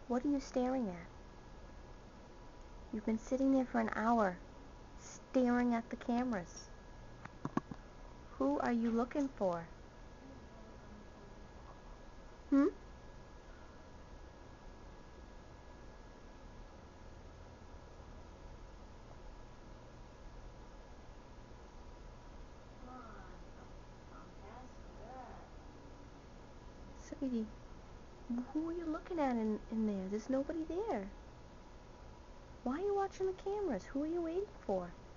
What are you staring at? You've been sitting there for an hour, staring at the cameras. Who are you looking for? Hmm? Sweetie, who are you looking at in there? There's nobody there. Why are you watching the cameras? Who are you waiting for?